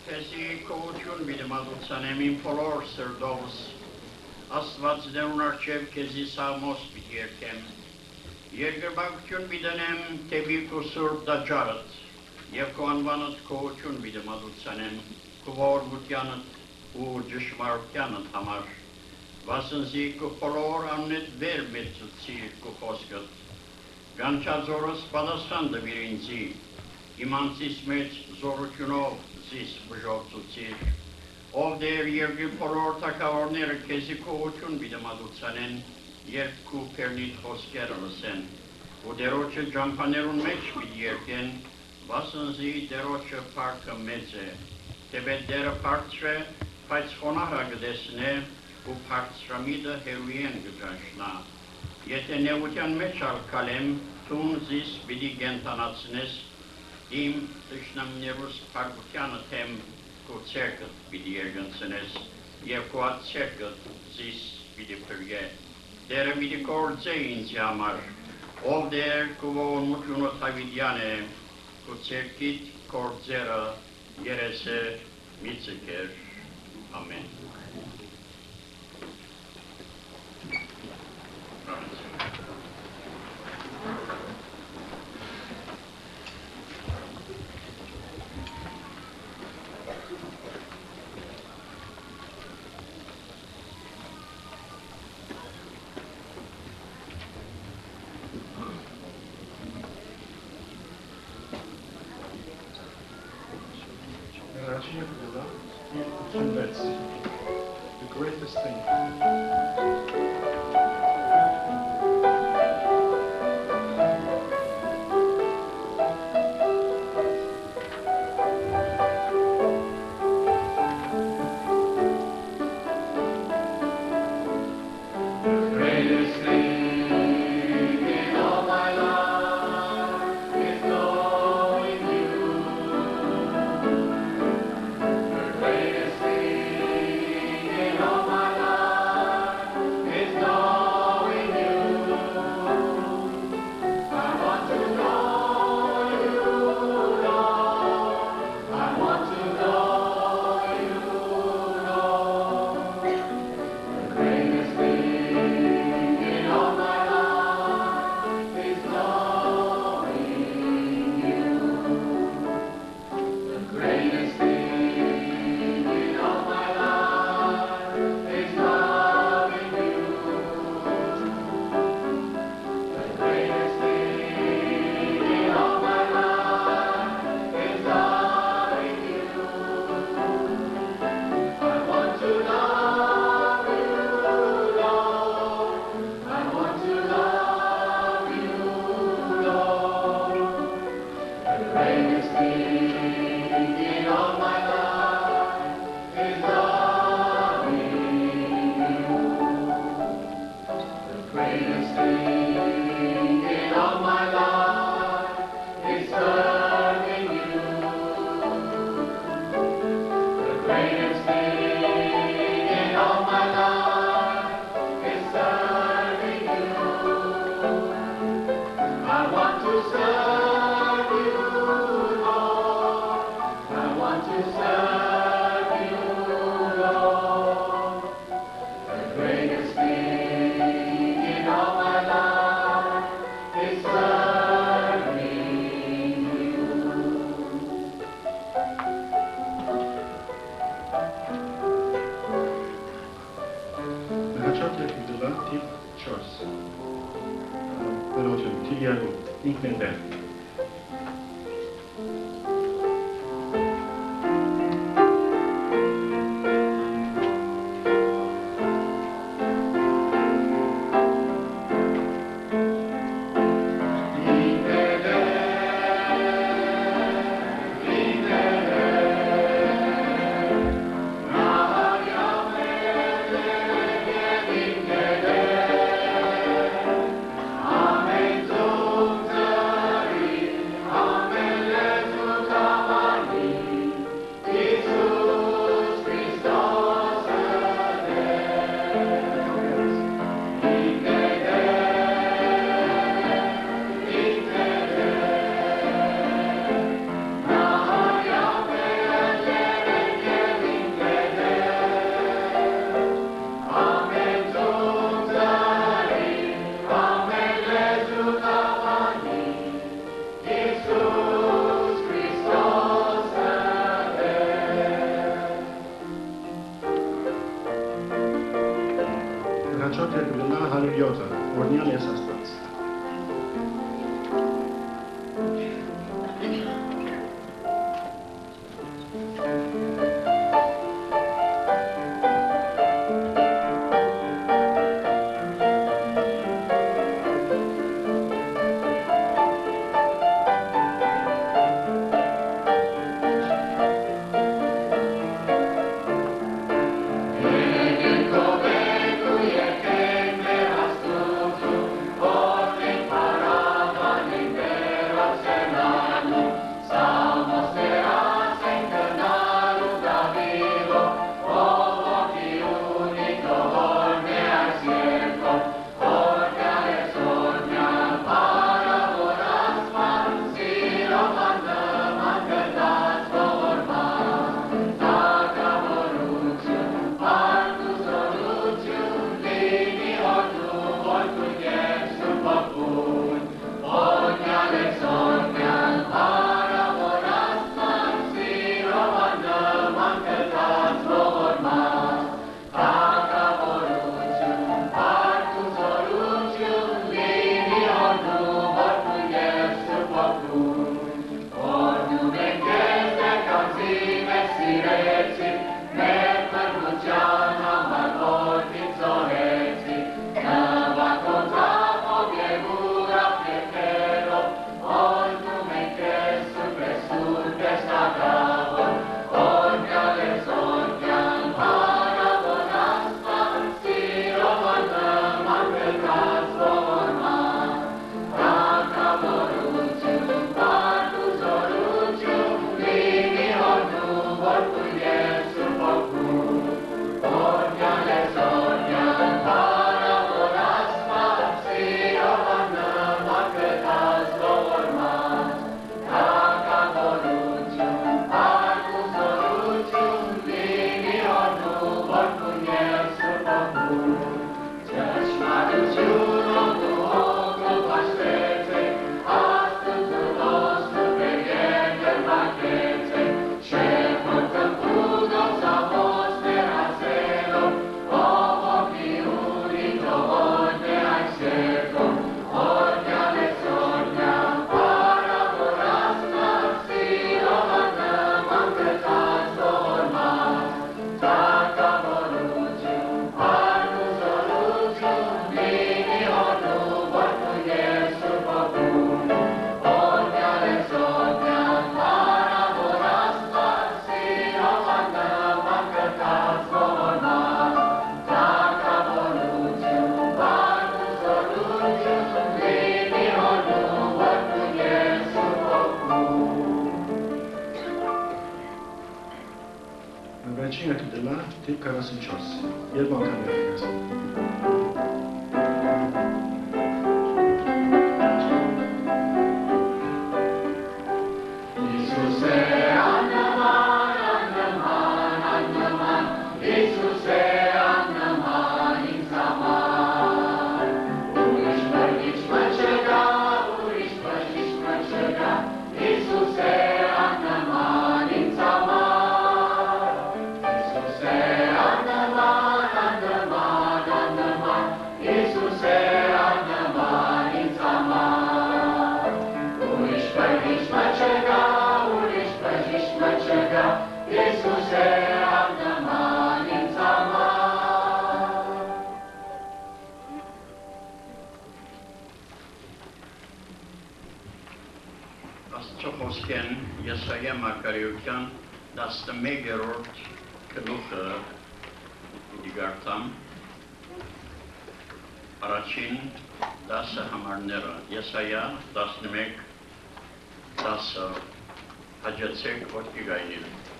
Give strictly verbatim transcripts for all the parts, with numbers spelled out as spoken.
Քեզի կողություն բիդմադուցանեմ իմ փոլոր սրդովս, Աստված դերուն արջև քեզի սամոս պիտի երկեմ, երկրբակություն բիդենեմ տեբի քո սուրբ դաջարդ, և քո անվանդ կողություն բիդմադուցանեմ, քո ողորմությանդ ու ճշմարտությանդ համար, վասնզի քո փոլոր աննետ վեր մեծուցիր քո խոսքդ, Գանչած օրս պատասխան դվիր ինձի, իմ անձիս մեջ զորությունով զիս բժողցուցիր, ով դեր երկրի բոլոր թագավորները քեզի կողություն բիդմադուցանեն, երբ քու քերնիդ խոսքերը լսեն, ու դերոջը ջամփաներուն մեջ պիտի երկեն, վասնզի դերոջը փառքը մեծ է, թեպետ դերը բարձր է, բայց խոնարհը կտեսնե, ու բարձրամիտը հերույեն կդաշնա, եթե նեղության մեջ ալկալեմ, թուն զիս պիտի կենթանացնես, իմ թշնամիներուս փառքությանը թեմ քո ցերկը պիտի երգնցնես, և քո ցերկը զիս պիտի փրկե, դերը պիտի գործե ինձ համար, ով դեր քո ողորմությունը Դավիդյան է, քո ցերկիդ գործերը երես է միցկեր, ամեն. The greatest thing. Amen. idiota, ornian es astăzi. Pambakian, Jesaja Makariukian, das the Megerort Kelucha Digartam, Arachin, das Hamarnera, Jesaja, das Nemek, das Hajatsek Otkigainil.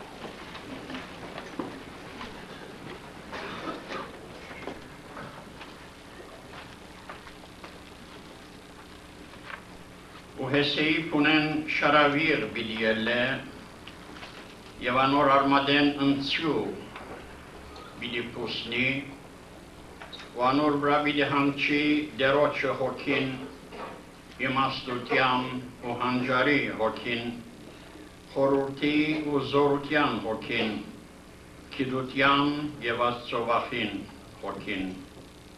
Uhesei punen șaravir bidiele, Evanor armaden înțiu bidi pusni, Oanor brabi de hangci de roce hokin, Imastutiam u hanjari hokin, Horurti u zorutian hokin, Kidutiam evatsovafin hokin,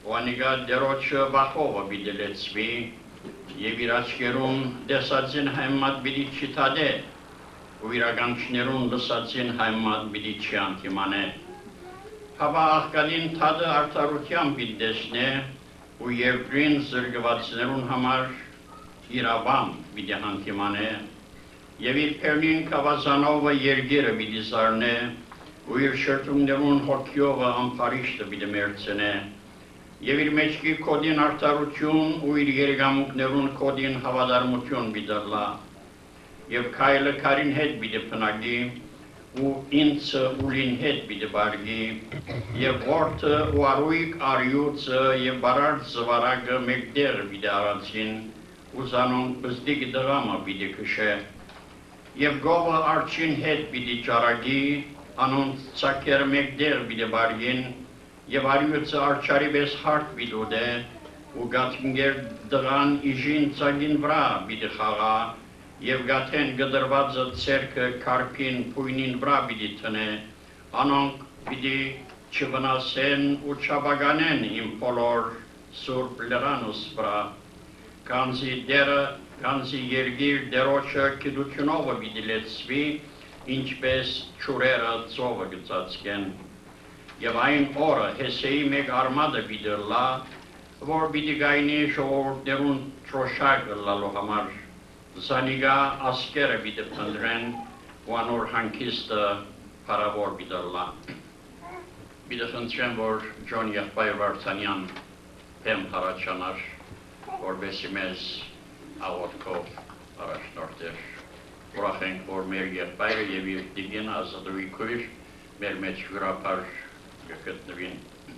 Wanիգա դերոչը բախովը բիդելեցվի, և իր աչկերուն դեսածին հայմատ բիդի չիտադե, ու իրականչներուն լսածին հայմատ բիդի չի անտիմանե։ Հավա աղկալին թադը արդարության բիդեսն է, ու երկրին զրգվածներուն համար իրավամ բիդի անտիմանե, և իր պերնին կավազանովը երգերը բիդի զարնե, ու իր շրտումներուն հոգյովը ամպարիշտը բիդի մերցնե, և իր մեջքի կոդին արդարություն ու իր երգամուկներուն կոդին հավադարմություն բիդարլա, և կայլը կարին հետ բիդի պնագի, ու ինցը ուլին հետ բիդի բարգի, և որդը ու արույկ արյուծը և բարարդ զվարագը մեկդեղ բիդի արացին, ու զանոն բզդիգ դղամը բիդի կշե, և գովը արջին հետ բիդի ճարագի, անոն ծակերը մեկդեղ բիդի բարգին, և արյուծը արջարի բես հարդ բիդուդ է, ու գաթինգեր դղան իժին ծագին վրա բիդի խաղա, և գաթեն գդրվածը ծերքը կարպին պույնին վրա բիդի տնե, անոնք բիդի չվնասեն ու չաբագանեն իմ բոլոր սուրբ լրանուս վրա, կանզի դերը, կանզի երգիր դերոչը կիդությունովը բիդի լեցվի, ինչպես չուրերը ծովը գծացկեն, և այն օրը հեսեի մեկ արմադը բիդրլա, որ բիդի գայնի ժողովուրդներուն թրոշակը լալու համար, զանիգա ասկերը բիդի պնդրեն, ու անոր հանքիստը պարավոր բիդրլա։ Բիդի խնդրեմ, որ Ջոն եղբայր Վարդանյան պեմ հարաճանար, որբեսի մեզ աղոտքով առաջնորդեր։ Ուրախ ենք, որ մեր եղբայրը և իր դիգին ազատուի քույր մեր մեջ հյուրապար գտնվին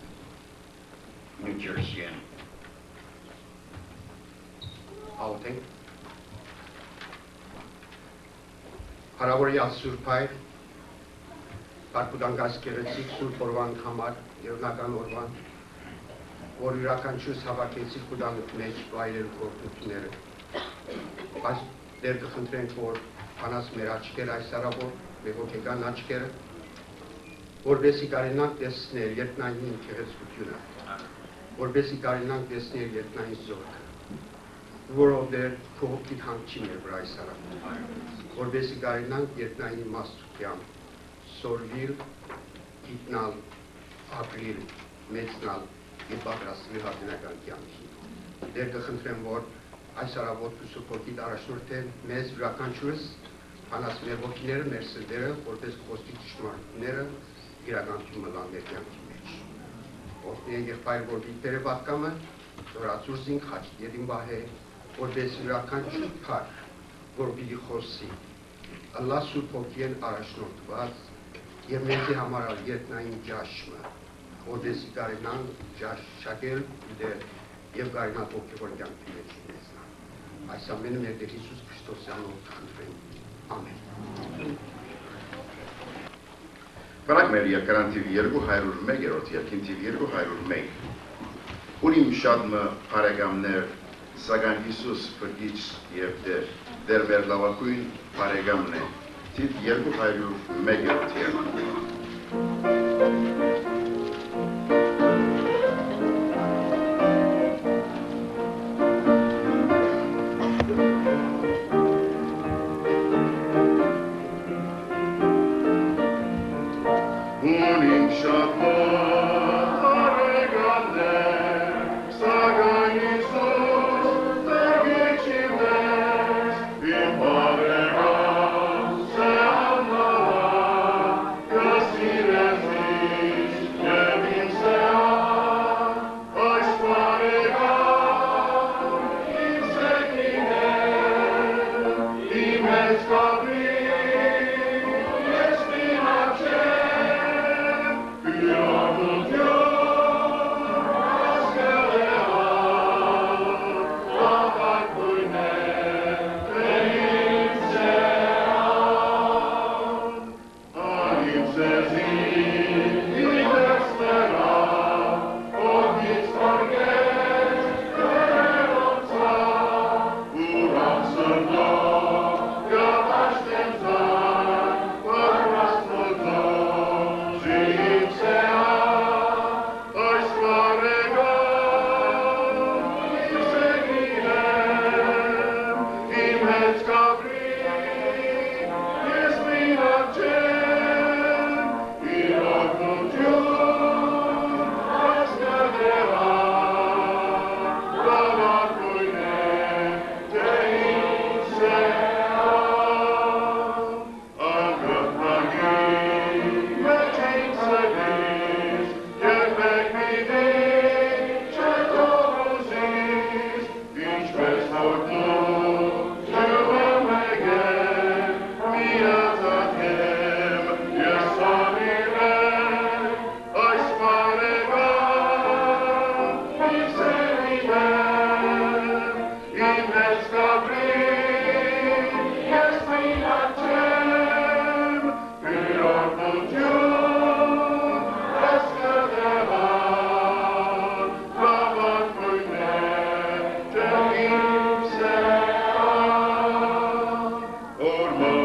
Նյու Ջերսիեն։ Աղոթենք։ Հարավորի Սուրբ Հայր, Պարպուդանգած գեղեցիկ Սուրբ օրվան համար, երնական օրվան, որ յուրաքանչյուր հավաքեցիկ կուտանուք մեջ վայրեր գործությունները։ Այս դեր կխնդրենք, որ անաս մեր աչքերը այս արավոր, մեր հոգեկան աչքերը, որբեսի կարենանք տեսնել երկնային գեղեցկությունը, որբեսի կարենանք տեսնել երկնային զորքը, որով դեր փողոքի հանքի մեր վրա այս արավոր, որբեսի կարենանք երկնային իմաստությամբ սորվիլ, գիտնալ, ապրիլ, մեծնալ և պատրաստվել հատենական կյանքի։ Դեր կխնդրեմ, որ այս արավոր ու Սուրբ Հոգիդ առաջնորդեն մեզ յուրաքանչյուրս, անաս մեր ոգիները, մեր սրտերը, որպես խոսքի ճշմարտությունները իրականություն մլան մեր կյանքի մեջ։ Որդնի եղբայր, որ դիտերը պատկամը, զորացուր զինք խաչտ ետին բահե, որպես յուրաքանչյուր փառք, որ պիտի խոսի, Ալլահ Սուրբ Հոգիեն առաջնորդված և մեզի համար երկնային ճաշմը, որպեսզի կարենանք ճաշակել դեր և կարենանք հոգևոր կյանքի մեջ մեզնան։ Այս ամենը մեր Տեր Հիսուս Քրիստոսյանով խնդրենք։ Ամեն։ Frank մեր երկրան թիվ երկու հարյուր մեկ երկին թիվ երկու հարյուր մեկ Ունիմ շատմը բարեկամներ, սակայն Հիսուս փրկիչ և դեր, դեր մեր լավագույն բարեկամն է, թիվ երկու հարյուր մեկ Yes,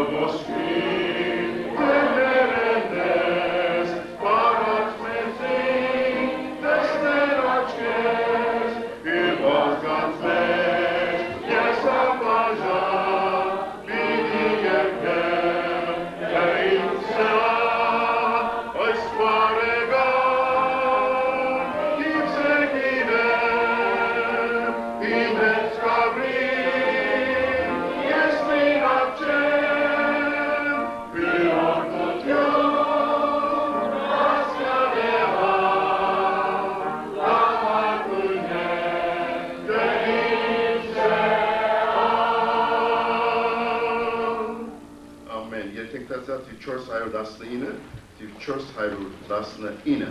Čors hajru dasnă ină, tiv čors hajru dasnă ină.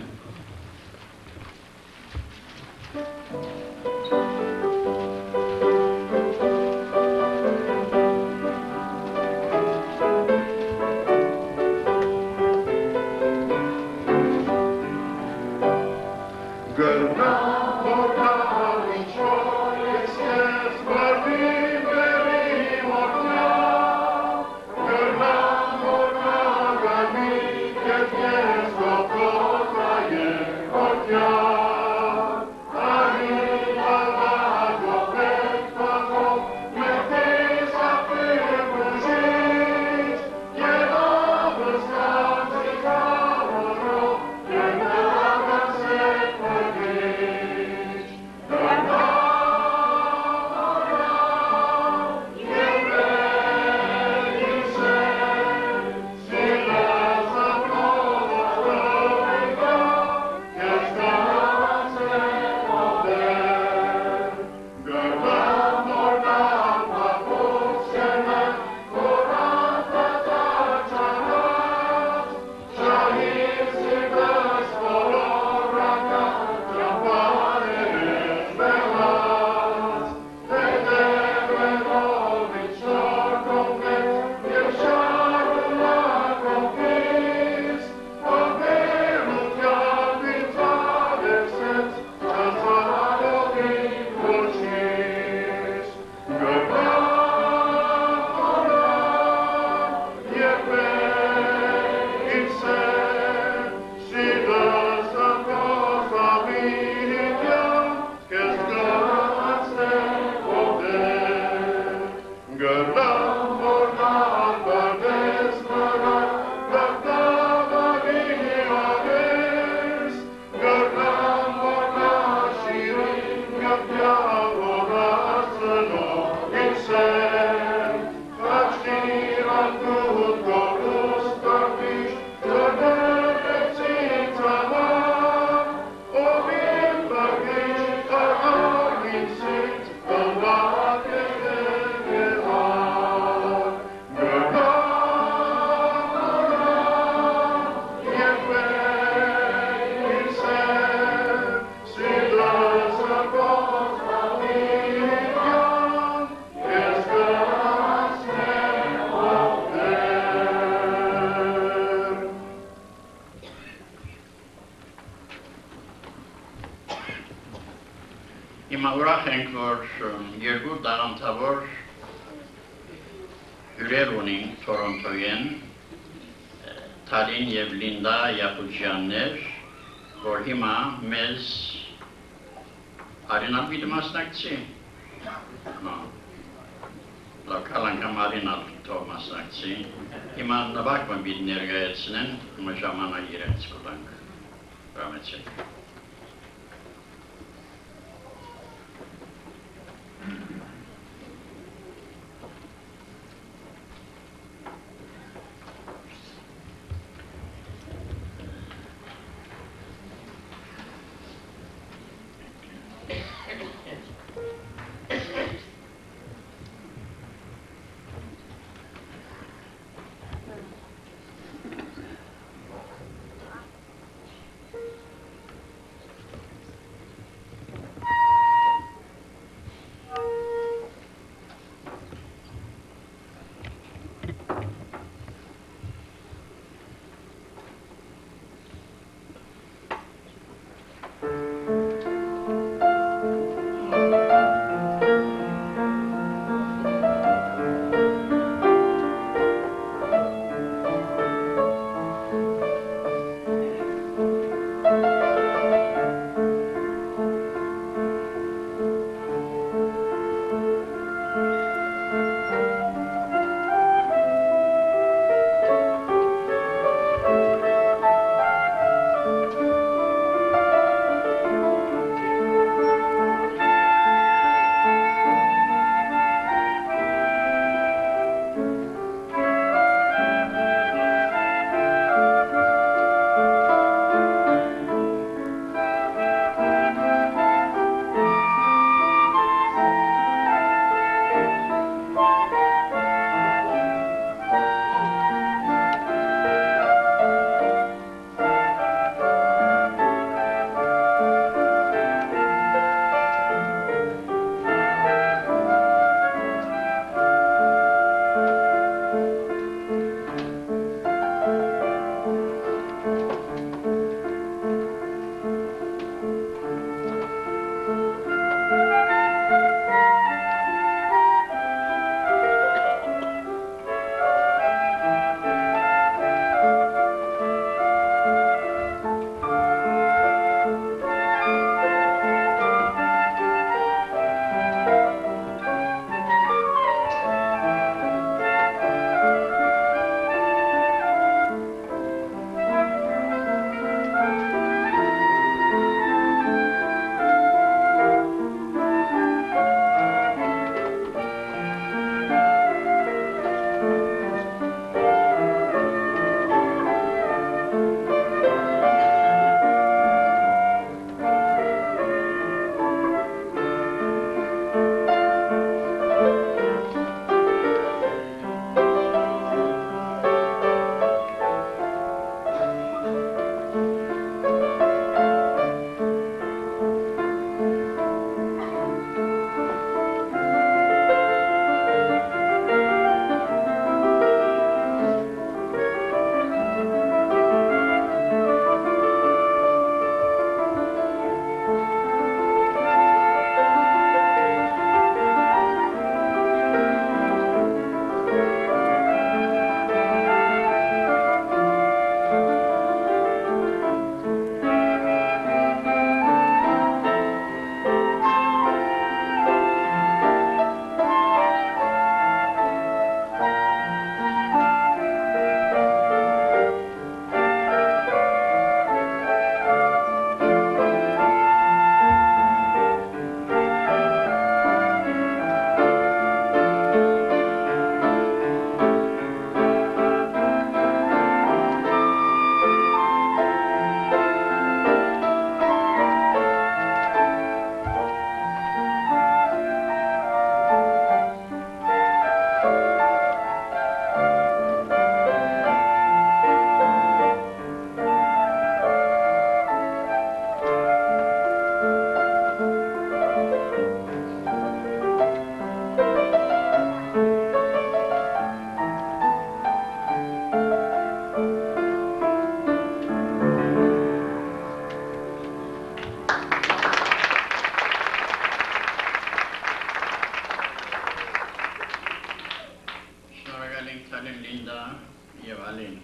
Հիմա ուրախ ենք, որ երկու տարանցավոր հյուրեր ունենք Թորոնտոյեն, Թալին և Լինդա Յակուջյաններ, որ հիմա մեզ արինալ պիտի մասնակցի։ Լոկալ անգամ արինալ թող մասնակցի։ Հիմա նվագ պիտի ներկայացնեն, հիմա ժամանակ իրենց կուտանք։ Բրամեցեք։ Լինդա եւ Ալին։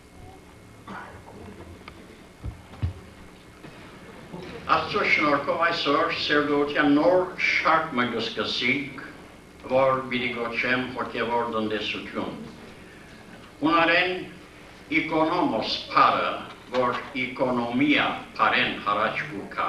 Աստծո շնորհքով այսօր սերդոության նոր շարք մը կսկսենք, որ պիտի գոչեմ հոգևոր տնտեսություն։ Հունարեն Economos pară, vor economia paren haraçbuka.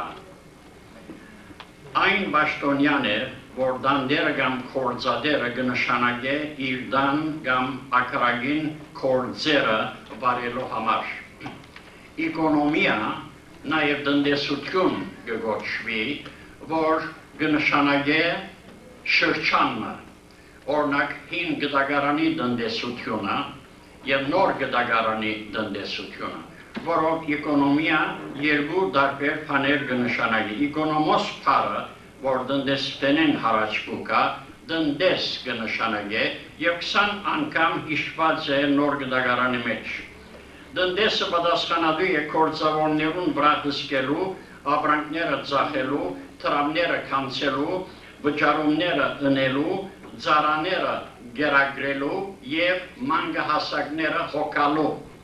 Այն բաշտոնյանը, որ դանդերը կամ կորձադերը գնշանագե իր դան կամ ակրագին կորձերը վարելու համար։ Էկոնոմիա նաև տնտեսություն կգոչվի, որ գնշանագե շրջանը, օրինակ հին գդագարանի տնտեսությունը եւ նոր գդագարանի տնտեսությունը, որով էկոնոմիա երկու տարբեր բաներ կնշանակի։ Էկոնոմոս բառը, որ տնտեսվենեն հարաճկուկա, տնտես կնշանակի եւ քսան անգամ հիշված է նոր գդագարանի մեջ։ Տնտեսը պատասխանատու է կորձավորներուն վրա հսկելու, ապրանքները ծախելու, տրամները կանցելու, վճարումները ընելու, ծարաները գերագրելու և մանգահասակները հոգալու։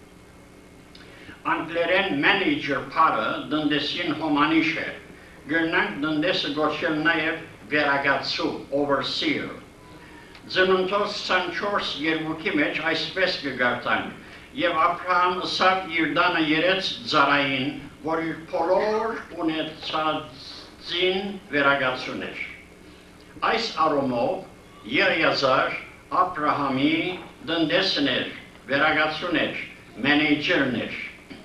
Անգլերեն manager բառը տնտեսին հոմանիշ է, գրնանք տնտեսը գոչել նաև վերագացու, overseer։ Ծննդոց քսանչորս երկուքի մեջ այսպես կգարտանք և Աբրահամ ըսավ իր դանը երեց ծառային, որ իր բոլոր ունեցածին վերագացուն էր։ Այս առումով Եղիազար Աբրահամի տնտեսն էր, վերագացուն էր, մենեջերն էր։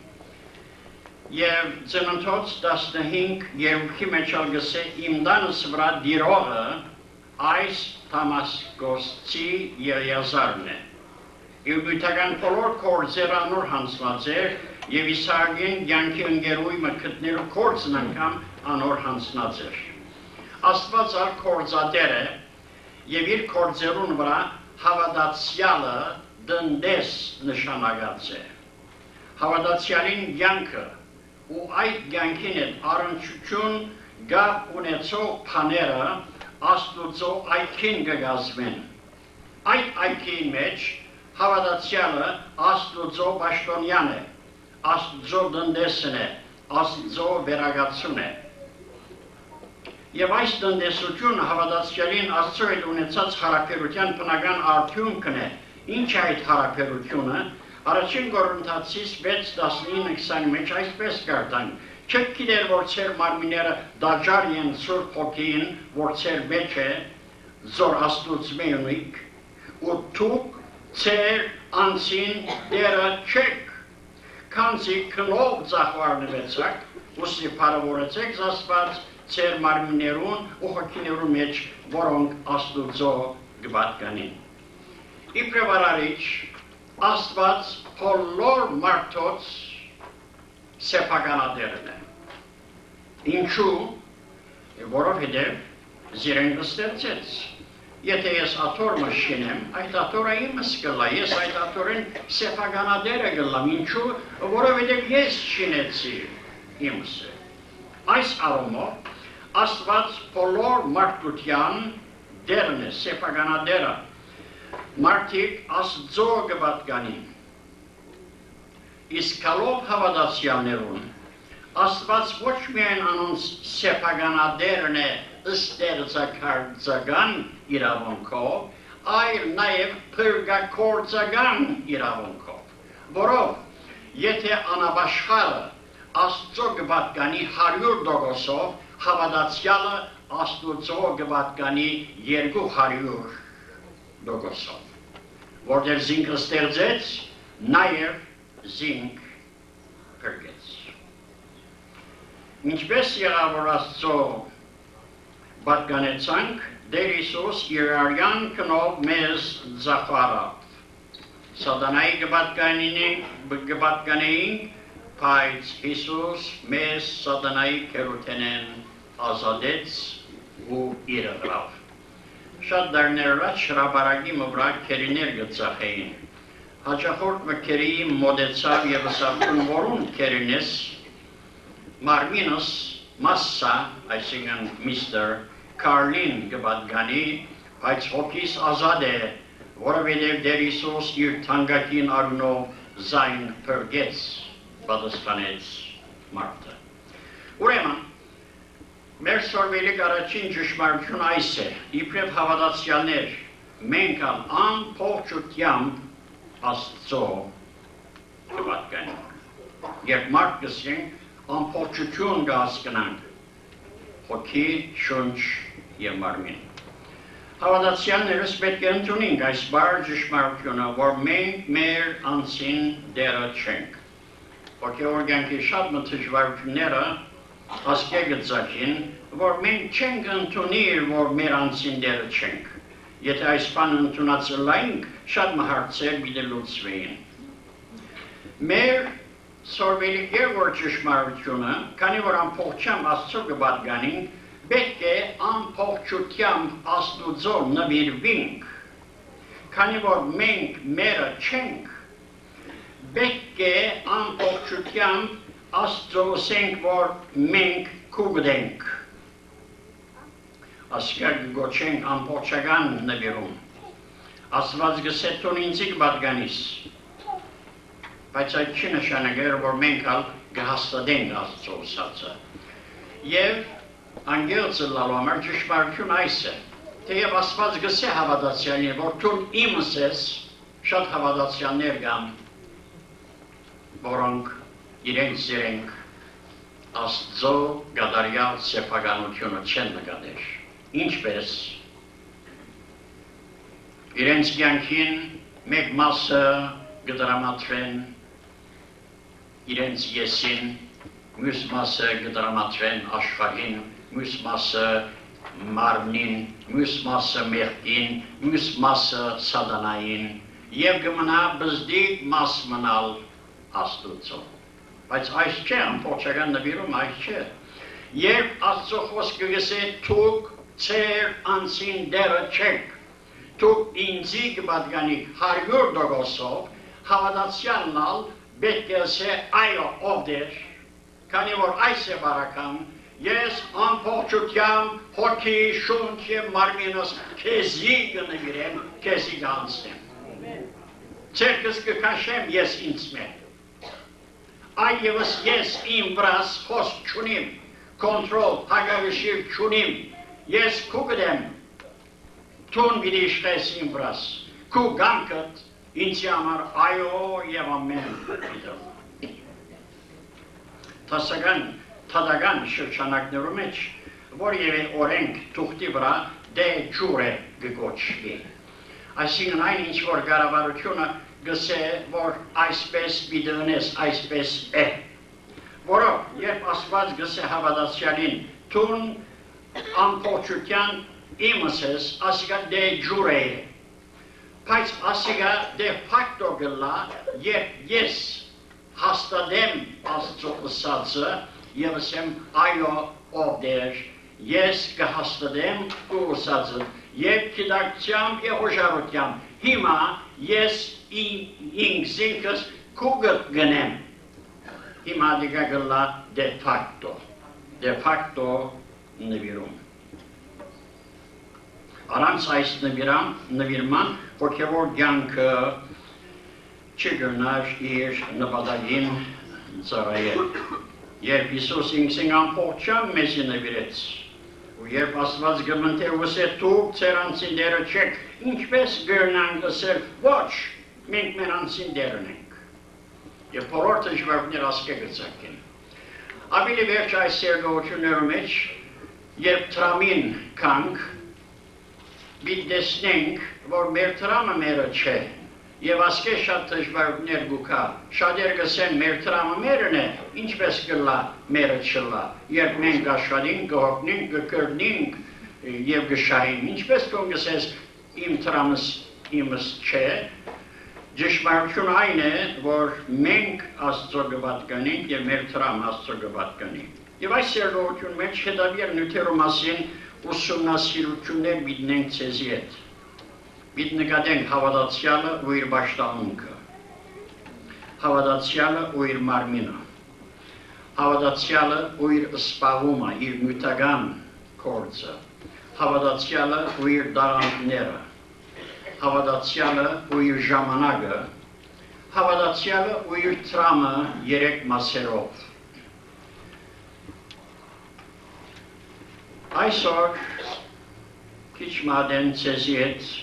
Եվ ծննդոց տասնհինգ երկուքի մեջ ալգսե իմ դանս վրա դիրողը այս Դամասկոսցի Եղիազարն է։ Իր գույթական բոլոր կորձերը անոր հանձնված էր և Իսահակին կյանքի ընկերույմը գտնելու կորձն անգամ անոր հանձնած էր։ Աստված ալ կորձադեր է և իր կորձերուն վրա հավատացյալը տնտես նշանակած է։ Հավատացյալին կյանքը ու այդ կյանքին հետ առնչություն գապ ունեցող բաները Աստուծո այքին կգազմեն։ Այդ այքի մեջ հավատացյալը Աստուծո պաշտոնյան է, Աստուծո տնտեսն է, Աստուծո վերագացուն է։ Եվ այս տնտեսությունը հավատացյալին Աստծո հետ ունեցած հարաբերության բնական արդյունքն է։ Ինչ է այդ հարաբերությունը։ Առաջին Կորինթացիս վեց տասնինը քսանի մեջ այսպես կարդանք. Չեք գիտեր, որ ձեր մարմինները դաջար են Սուրբ Հոգին, որ ձեր մեջ է, զոր Աստուծո ունիք, ու դուք ձեր անձին դերը չեք, քանզի քնով ծախվարնվեցաք, ուստի փառավորեցեք Աստված ձեր մարմիններուն ու հոգիներուն մեջ, որոնք Աստուծո կպատկանին։ Իբրև արարիչ, Աստված բոլոր մարդոց սեփականատերն է։ Ինչու՞, որովհետև զիրեն կստեղծեց։ Եթե ես աթոռը շինեմ, այդ աթոռը իմս կլա, ես այդ աթոռին սեփականատերը կլամ, ինչու, որովհետև ես շինեցի իմսը։ Այս առումով Աստված բոլոր մարդկության դերն է, սեփականատերը։ Մարդիկ Աստծո կպատկանին։ Իսկ կալով հավատացյալներուն, Աստված ոչ միայն անոնց սեփականատերն է ստեղծագործական իրավունքով, այլ նաև փրկագործական իրավունքով, որով եթե անաբաշխարը Աստծո կպատկանի հարյուր տոկոսով, հավատացյալը Աստուծո կպատկանի երկու հարյուր տոկոսով, որտեղ զինքը ստեղծեց, նաև զինք փրկեց։ Ինչպես եղավ, որ Աստծո պատկանեցանք, Տեր Հիսուս իր արյան քնով մեզ ձախարավ։ Սատանայի կպատկանեինք, բայց Հիսուս մեզ սատանայի քերութենեն ազատեց ու իրը գրավ։ Շատ դարներ առաջ հրապարակի վրա քերիներ կծախեին։ Հաճախորդ մկերիի մոտեցավ և ըսավ որուն քերինես, մարմինս մասսա, այսինքն միստր Կարլին կպատկանի, բայց հոգիս ազատ է, որովհետև Տեր Հիսուս իր թանկագին արյունով զայն փրկեց, պատասխանեց մարդը։ Ուրեմն, մեր սորվելիք առաջին ճշմարտությունը այս է, իբրև հավատացյալներ, մենք ամբողջությամբ Աստծո կպատկանենք։ Երբ մարդ կսենք, ամբողջություն կհասկանանք, հոգի, շունչ և մարմին։ Հավատացյալներս պետք է ընդունենք այս բառ ճշմարտությունը, որ մենք մեր անձին դերը չենք։ Հոգևոր կյանքի շատ դժվարությունները ասկե գծակին, որ մենք չենք ընդունիր, որ մեր անձին դերը չենք։ Եթե այս բանը ընդունածելայինք, շատ մահարցեր պիտի լուծվեին։ Մեր սորվելիք երրորդ ճշմարտությունը, քանի որ ամբողջությամբ Աստծո կպատկանենք, պետք է ամբողջությամբ Աստուծո նվիրվենք, քանի որ մենք մերը չենք, պետք է ամբողջությամբ Աստծո ասենք, որ մենք կուգդենք։ Ասկար գոչենք ամբողջական նվիրում։ Աստված գսե տուն ինձի կպատկանիս, բայց այդ չի նշանակել, որ մենք ալ կհաստատենք Աստծո ասածը։ Եվ անգելցը լալու համար ճշմարտություն այս է, թեև Աստված գսե հավատացյալներ, որ տուն իմս ես, շատ հավատացյալներ կան, որոնք իրենք սիրենք Աստծո գադարյալ սեփականությունը չեն նկատել։ Ինչպես իրենց կյանքին մեկ մասը կդրամատրեն իրենց եսին, մյուս մասը կդրամատրեն աշխարհին, մյուս մասը մարմնին, մյուս մասը մեղքին, մյուս մասը սատանային եւ կմնա բզդիկ մաս մնալ Աստուծո։ Բայց այս չէ, ամբողջական նվիրում այս չէ։ Երբ Աստծո խոսքը գսե թուք Ձեր անձին դերը չեք, դուք ինձի կպատկանիք հարյուր տոկոսով, հավատացյալն ալ պետք է ասե այո ով դեր, քանի որ այս է բարական, ես ամբողջությամբ հոգի, շունչ և մարմինս քեզի կնվիրեմ, քեզի կանցնեմ։ Ձերքս կքաշեմ ես ինձ մեջ։ Այևս ես իմ վրաս խոսք չունիմ, կոնտրոլ, հագավիշիր չունիմ, ես քու գդեմ, թուն պիտի իշխես իմ վրաս, քու գամքդ ինձի համար այո և ամեն պիտում։ Տասական, թադական շրջանակներու մեջ, որևէ օրենք թուղթի վրա դե ջուր է կգոչվի։ Այսինքն այն ինչ որ կառավարությունը գսե, որ այսպես պիտի ունես, այսպես է։ Որով երբ Աստված գսե հավատացյալին, թուն ամբողջության իմս ես, ասիկա դե ջուր է։ Բայց ասիկա դե ֆակտո գլա, երբ ես հաստատեմ Աստծո ասածը և ասեմ այո ով դեր, ես կհաստատեմ քու ասածը և գիտակցությամբ և հոժարությամբ, հիմա ես ինքս քու գնեմ, հիմա դիգա գլա դե ֆակտո, դե ֆակտո նվիրում։ Առանց այս նվիրման հոգևոր կյանքը չգնար իր նպատակին ծառայել։ Երբ Հիսուս ինքսին ամբողջությամբ մեզի նվիրեց, ու երբ Աստված գմնթե ուսե դուք ձեր անձին դերը չեք, ինչպես գրնանք ասել, ոչ, մենք մեր անձին դերն ենք։ Եվ բոլոր դժվարությունները ասկե գծակեն։ Ավելի վերջ այս սերգողություններու մեջ, երբ տրամին կանք, պիտի տեսնենք, որ մեր տրամը մերը չէ, և ասկե շատ դժվարություններ գուկա, շատեր գսեն մեր տրամը մերն է, ինչպես գլա մերը չլա, երբ մենք աշխատենք, գողնենք, գկրնենք և գշահենք, ինչպես կոն գսես իմ տրամս իմս չէ, ճշմարտությունը այն է, որ մենք Աստծո կպատկանենք և մեր տրամը Աստծո կպատկանենք։ Եվ այս սերգողություն մեջ հետավեր նյութերու մասին ուսումնասիրություններ բիտնենք ցեզի հետ։ Պիտի նկատենք հավատացյալը ու իր պաշտամունքը, հավատացյալը ու իր մարմինը, հավատացյալը ու իր սպաղումը, իր նյութական գործը, հավատացյալը ու իր դաղանքները, հավատացյալը ու իր ժամանակը, հավատացյալը ու իր տրամը երեք մասերով։ Այսօր քիչ մադեն ցեզի հետ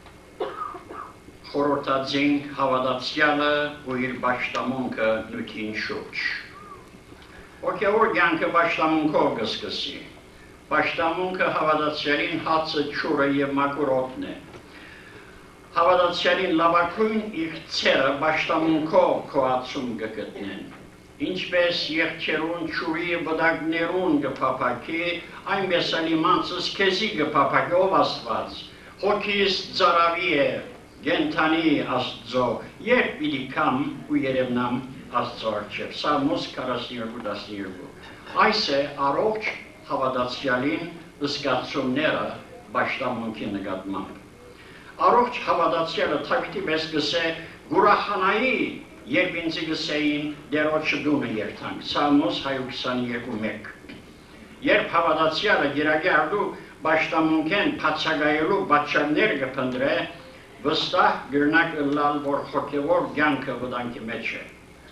խորհրդածինք հավատացյալը ու իր պաշտամունքը նույնին շուրջ։ Ոգևոր կյանքը պաշտամունքով կսկսի։ Պաշտամունքը հավատացյալին հացը, ջուրը և մակուրոտն է։ Հավատացյալին լավագույն իր ցերը պաշտամունքով քոացում կգտնեն։ Ինչպես եղջերուն ջուրի և վտակներուն կփափակի, այնպես էլ իմանցս քեզի կփափակի ով Աստված։ Հոգիս ծարավի է, գենթանի Աստծո, երբ պիտի կամ ու երևնամ Աստծո առջև։ Սաղմոս քառասունյոթ տասնյոթ։ Այս է առողջ հավատացյալին զգացումները պաշտամունքի նկատմամբ։ Առողջ հավատացյալը թավիթի պես գսե գուրախանայի, երբ ինձ գսեին դերոջ դունը երթանք։ Սաղմոս հարյուր քսաներկու մեկ։ Երբ հավատացյալը գերագարդու պաշտամունքեն բացակայելու պատճառներ կփնտրե, վստահ գրնակ ըլլալ, որ հոգևոր կյանքը վտանգի մեջ է։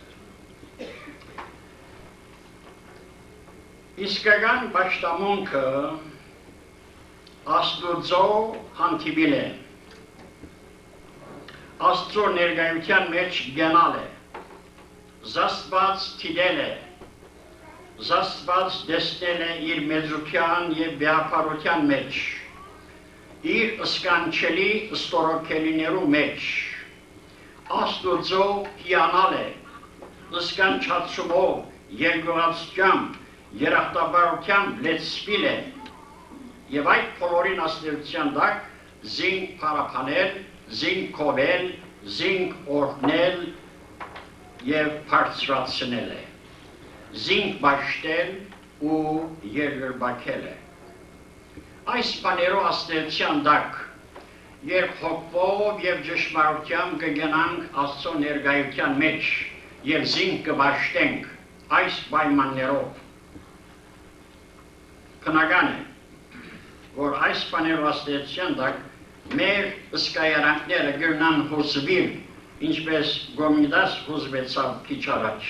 Իսկական պաշտամունքը Աստուծո հանդիպիլ է, Աստծո ներկայության մեջ գնալ է, զաստված դիտել է, զաստված տեսնել է իր մեծության և վեհապարության մեջ, իր սկանչելի ստորոքելիներու մեջ, Աստուծո հիանալ է, սկանչացումով, երկրածությամբ, երախտաբարությամբ լեցվիլ է, և այդ բոլորին աստեղության տակ զինք պարապանել, զինք կովել, զինք օրհնել և բարձրացնել է, զինք բաշտել ու երկրբակել է։ Այս բաներով աստեղության տակ, երբ հոգվով և ճշմարությամբ կգնանք Աստծո ներկայության մեջ և զինք կբաշտենք այս պայմաններով, բնական է, որ այս բաներով աստեղության տակ մեր սկայարանքները գրնան հուսվիլ, ինչպես Գոմիդաս հուզվեցավ քիչ առաջ,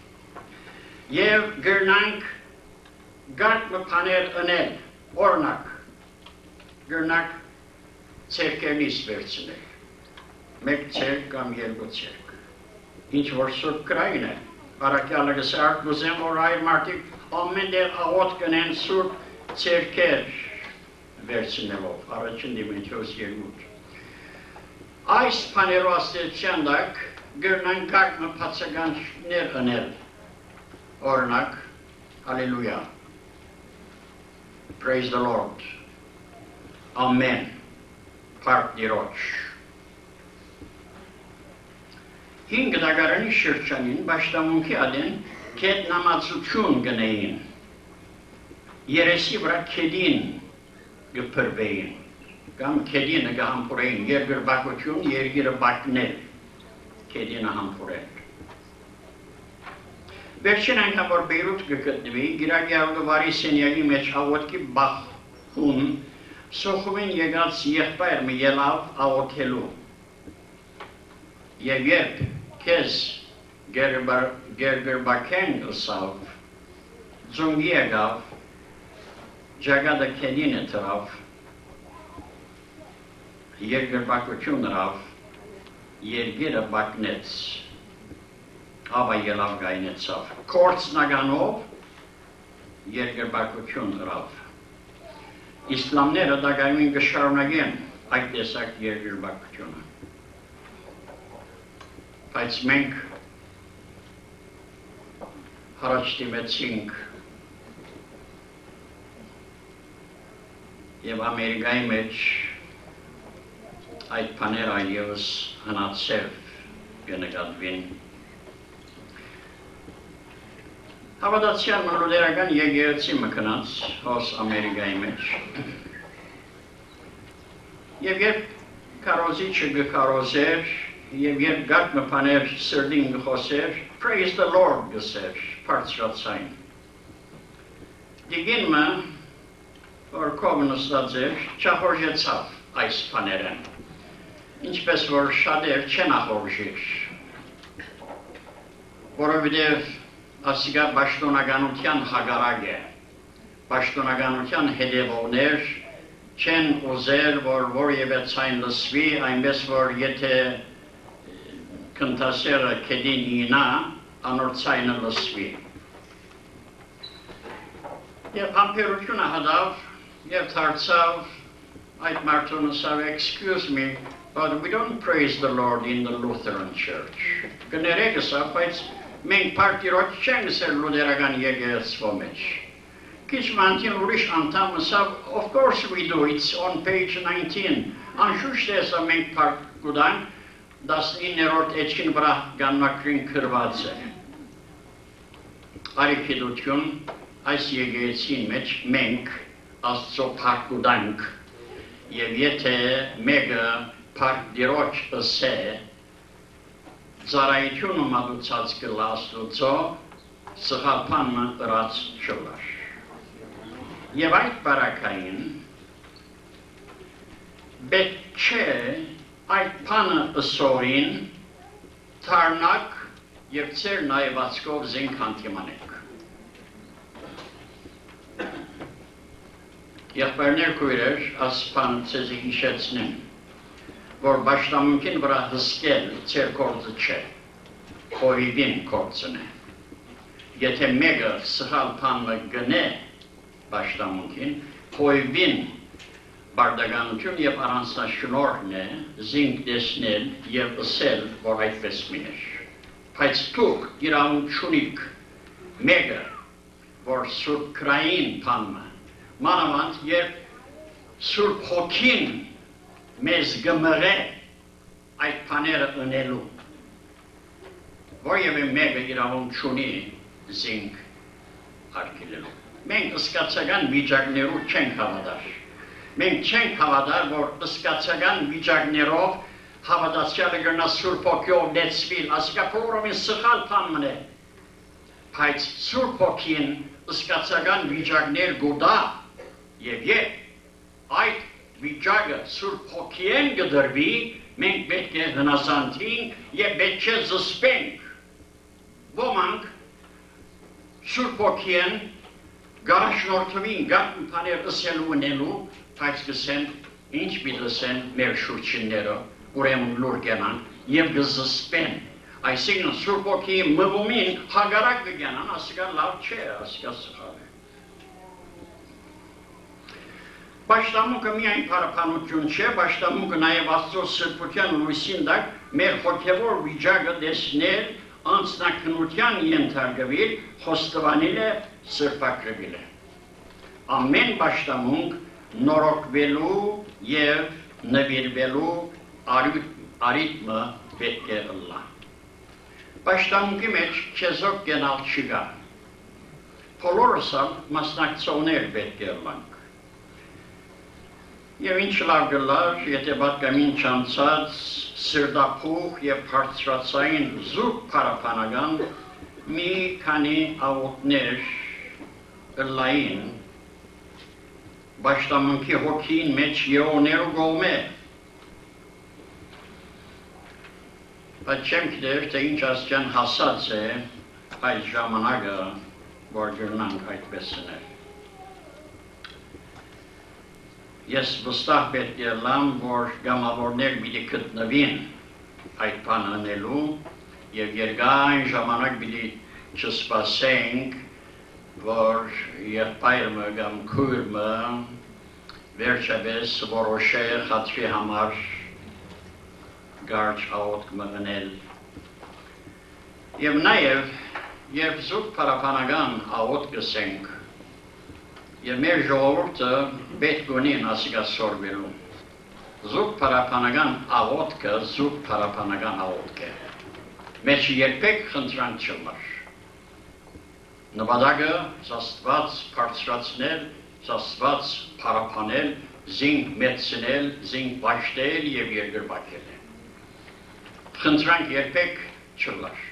և գրնանք գարկ մփաներ ընել, օրնակ, գրնանք ցերկերնից վերցնել, մեկ ցերկ կամ երկու ցերկ, ինչ որ սուրբ կրային է, առակյալը գսե արկուզեմ, որ այր մարդիկ ամեն դեր աղոտ կնեն սուրբ ցերկեր վերցնելով, առաջին դիմենցիոս երկուտ։ Այս բաներով աստեղության տակ գրնան գարկ մփացականներ ընել, օրինակ, հալելույա, praise the Lord, amen, փառք Տիրոջ։ Հինգ դագարանի շրջանին պաշտամունքի ադեն կետնամացություն գնեին, երեսի վրա քեդին գպրվեին, կամ քեդինը գհամպուրեին, երկրբակություն, երկիրը բակնել, քեդինը համպուրել։ Վերջին անգամ որ Բեյրութ կգտնվի, գիրակի աղդվարի սենյակի մեջ աղոտքի բախում, սոխումին եկած եղբայրը ելավ աղոթելու։ Եվ երբ քեզ գերգրբակեն ըսավ, ձունգի եկավ, ջագադը քեդինը թրավ, երկրբակություն ռավ, երկիրը բակնեց, ապա ելավ գայնեցավ, կորց նագանով երկրբակություն ռավ։ Իսլամները դագայմին կշարունակեն այդ տեսակ երկրբակությունը։ Բայց մենք հարաճ դիմեցինք և Ամերիկայի մեջ այդ բաները այլևս հնացև կնկատվին։ Հավատացյալ մոլոդերական եկեղեցի մկնած հոս Ամերիկայի մեջ և երբ կարոզիչը գկարոզեր և երբ գարկ մպաներ սրդին գխոսեր, praise the Lord գսեր, բարձրացային։ Դիգինմը, որ կով նստած էր, չախորժեցավ այս բաներեն։ ինչպես որ շատեր չեն ախորժիր, որովհետև ասիկա պաշտոնականության հագարակ է, պաշտոնականության հետևողներ չեն ուզեր, որ որևէ ցայն լսվի, այնպես որ եթե կնտասերը կեդին ինա, անոր ցայնը լսվի։ Եվ համբերությունը հադավ եւ դարձավ այդ մարդուն ասավ, excuse me, but we don't praise the Lord in the Lutheran Church. Կներեք ասավ, բայց մենք պարտիրոց չենք սեր լուդերական եկեղեցվո մեջ։ Քիչ մանտին ուրիշ անդամ ասավ, of course we do, it's on page nineteen. Անշուշտ է ասա մենք պարտ կուդանք, տասնիններորդ էջքին վրա գանմակրին կրված է։ Արիքիդություն, այս եկեղեցին մեջ մենք Աստծո պարտ կուդանք, եւ եթե մեկը պարտ դիրոջ ըսե, ծարայությունը մատուցած կլա Աստուծո, սխալփանը ըրած չլար։ Եվ այդ բարակային պետք չէ այդ բանը ըսորին թարնակ եւ ծեր նայվածքով զենք հանդիմանեք։ Եղբայրներ քույրեր, ասպան ցեզի հիշեցնեմ, որ պաշտամունքին վրա հսկել ծեր կործը չէ, խորիվին կործն է։ Եթե մեկը սխալ բանը գնե պաշտամունքին, խորիվին բարդականություն եւ առանձնաշնորհն է զինք տեսնել եւ ըսել, որ այդպես միներ։ Բայց դուք իրավունք չունիք մեկը, որ սուրբ քրային բանը մանավանդ երբ սուրբ հոգին մեզ գմրե այդ բաները ընելու, որևէ մեկը իրավունք չունի զինք արգելելու։ Մենք ըսկացական վիճակներով չենք հավատար։ Մենք չենք հավատար, որ ըսկացական վիճակներով հավատացյալը գնա սուրբ հոգիով լեցվիլ, ասիկա փորոմին սխալ բան է։ Բայց սուրբ հոգին ըսկացական վիճակներ գուդա եւ երբ այդ վիճակը սուրբ հոգիեն գդրվի, մենք պետք է հնասանթինք եւ պետք է զսպենք։ Ոմանք սուրբ հոգիեն գարաշնորթվին գարն բաներ ըսելու ունելու, բայց գսեն ինչ պիտեսեն մեր շուրջինները, ուրեմն լուր գնան եւ գզսպեն։ Այսինքն սուրբ հոգի մղումին հագարակ կգանան, ասիկա լավ չէ, ասիկա սխալ է։ Պաշտամունքը միայն պարապանություն չէ, պաշտամունքը նաև Աստծո սրբության լույսին տակ մեր հոգևոր վիճակը տեսնել, անձնակնության ենթարկվել, խոստովանել է, սրբակրվել է։ Ամեն պաշտամունք նորոգվելու եւ նվիրվելու արիթմը պետք է ըլլա։ Պաշտամունքի մեջ չեզոք գնալ չկա։ Բոլորս մասնակցողներ պետք է ըլլանք։ Եվ ինչ լավ գլար, եթե պատկամին չանցած, սրդափուխ և բարձրացային զուգ պարապանական մի քանի աղոտներ ըլլային, պաշտամունքի հոգին մեջ եղողներու գողմե։ Բայց չեմ գիտեր, թե ինչ աստյան հասած է այդ ժամանակը, որ գրնանք այդպես սներ։ Ես վստահ պետք է լամ, որ գամավորներ պիտի գտնվին այդ բանը անելու եւ երկայն ժամանակ պիտի չսպասենք, որ եղբայրը կամ քույրը վերջապես որոշե խաչի համար գարչ աղոթք մղնել։ Եվ նաեւ երբ զուտ պարապանական աղոթք գսենք, եւ մեր ժողովուրդը պետք ունին ասիկա սորվելու։ Զուտ պարապանական աղոթքը զուտ պարապանական աղոթք է։ Մեջ երբեք խնդրանք չլար։ Նպատակը Աստված բարձրացնել, Աստված պարապանել, զինք մեծնել, զինք վաշտել եւ երկրպագել է։ Խնդրանք երբեք չլար։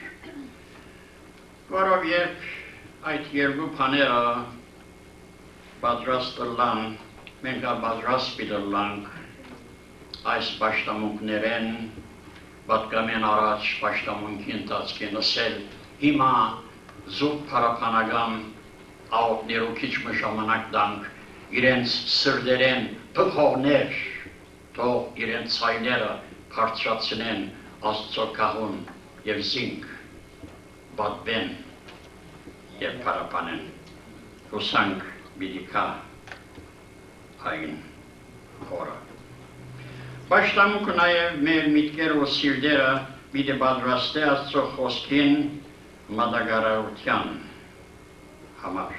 Որով երբ այդ երկու բաները պատրաստ լան, մենք պատրաստ պիտի լանք, այս պաշտամունքներեն պատկամեն առաջ պաշտամունքի ընթացքին ասել հիմա զուտ պարապանագամ աղոտներու քիչ մշամանակ դանք իրենց սրդերեն պղողներ թող իրենց ցայները բարձրացնեն Աստծո կահուն և զինք բատվեն և պարապանեն հուսանք բիդիկա այն հորը Պաշտամունքը նաև մեր միտքերը ու սիրտերը պիտի պատրաստի Աստծո խոսքին մատակարարության համար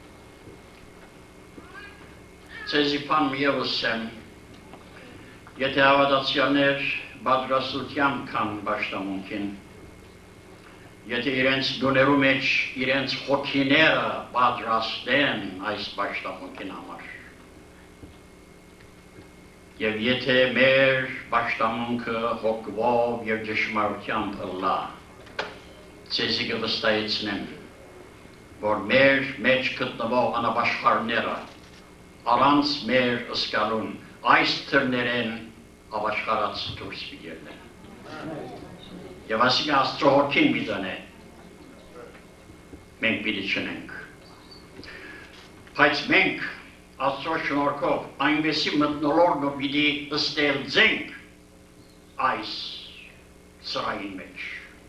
Ձեզի բան ևս եմ եթե հավատացյալներ պատրաստությամբ կան պաշտամունքին եթե իրենց դուներու մեջ իրենց հոգիները պատրաստեն այս պաշտամունքին համար և եթե մեր պաշտամունքը հոգվով և ճշմարությամբ ըլլա ձեզի կվստահեցնեմ որ մեր մեջ գտնվող անապաշխարները առանց մեր ըսկալուն այս թրներեն ապաշխարած դուրս պիտի Եվ ասիկա Աստծո հոգին պիտի մենք պիտի չնենք բայց մենք Աստծո շնորհքով այնպեսի մթնոլորտ պիտի ստեղծենք այս սրային մեջ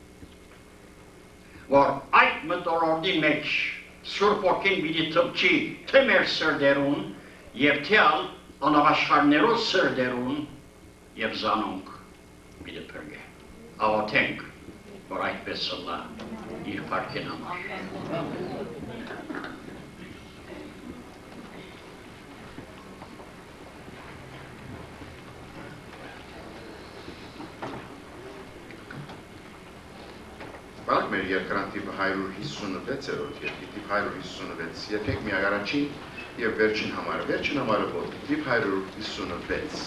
որ այդ մթնոլորտի մեջ Սուրբ Հոգին պիտի թփչի թե մեր սրտերուն և թե անապաշխարներու սրտերուն և զանոնք պիտի փրկի աղոթենք որ այդպես ըլլա իր փառքին համար Բալք մեր երկրանտիպը հարյուր հիսունվեցերորդ երկի, տիպ հարյուր հիսունվեց, եկեք միակ առաջին և վերջին համարը, վերջին համարը ոտք, տիպ հարյուր հիսունվեց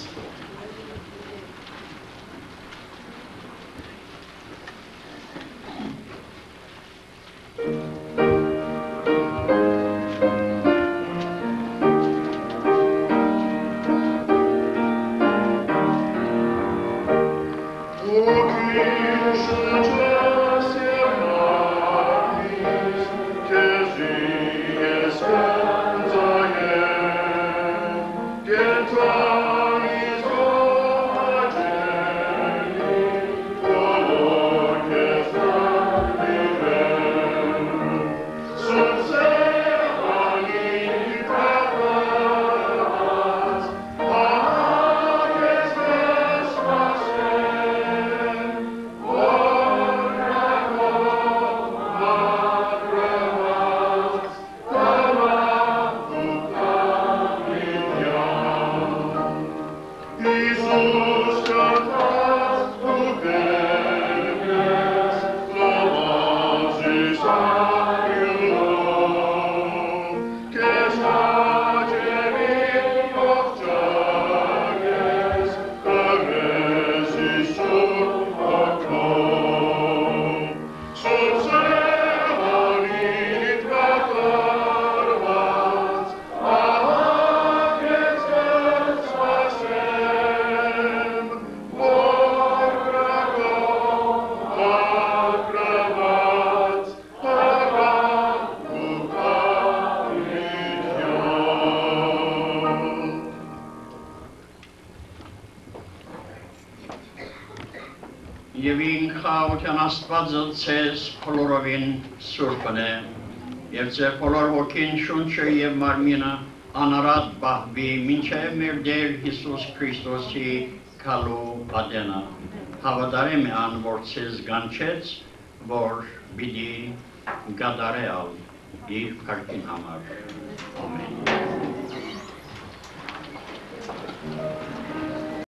Աստվածը ձեզ բոլորովին սուրբն է և ձեր բոլոր ոգին շունչը և մարմինը անարատ բահվի մինչև մեր Տեր Հիսուս Քրիստոսի գալու ադենը հավատարիմ է ան որ ձեզ գանչեց որ պիտի գադարել իր փառքին համար ամեն